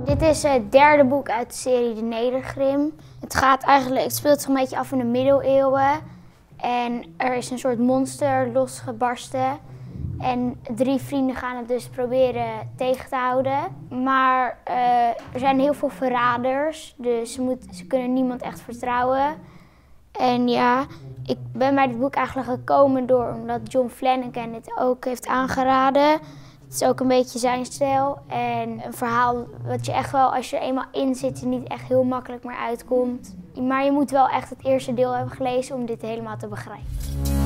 Dit is het derde boek uit de serie De Nedergrim. Het speelt zich een beetje af in de middeleeuwen. En er is een soort monster losgebarsten. En 3 vrienden gaan het dus proberen tegen te houden. Maar er zijn heel veel verraders, dus ze kunnen niemand echt vertrouwen. En ja, ik ben bij dit boek eigenlijk gekomen omdat John Flanagan het ook heeft aangeraden. Het is ook een beetje zijn stijl en een verhaal wat je echt wel, als je er eenmaal in zit, niet echt heel makkelijk meer uitkomt. Maar je moet wel echt het eerste deel hebben gelezen om dit helemaal te begrijpen.